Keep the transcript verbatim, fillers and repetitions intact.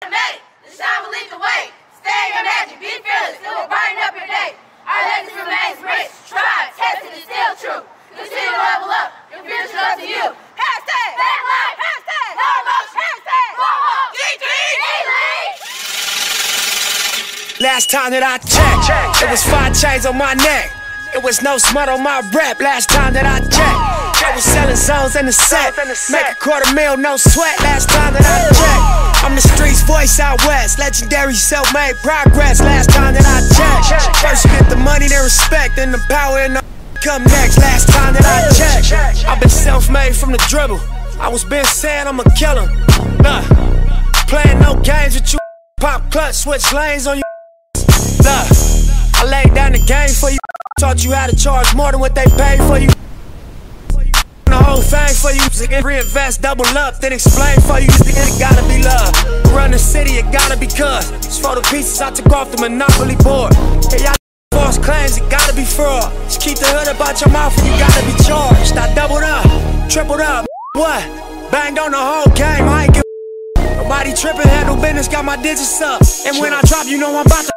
made. The shine will lead the way. Stay in your magic, be fearless, it will brighten up your day. Our legacy remains rich, tried, tested, and still true. Continue to level up, your future's up to you. Hashtag, back life, hashtag, no emotion, hashtag, G G Elite. Last time that I checked, it was five chains on my neck. It was no smut on my rap. Last time that I checked, I was selling zones in the set. Make a quarter mil, no sweat. Last time that I checked, I'm the streets voice out west. Legendary self-made progress. Last time that I checked, first you get the money, then respect, then the power and the come next. Last time that I checked, I've been self-made from the dribble. I was been saying I'm a killer. Nah, playing no games with you. Pop clutch, switch lanes on you. Nah, I laid down the game for you. Taught you how to charge more than what they pay for you. The whole thing for you. Reinvest, double up, then explain for you. It gotta be love. Run the city, it gotta be cuz. It's for the pieces I took off the Monopoly board. Hey, y'all false claims, it gotta be fraud. Just keep the hood about your mouth and you gotta be charged. I doubled up, tripled up, what? Banged on the whole game, I ain't give a nobody tripping, handle business, got my digits up. And when I drop, you know I'm about to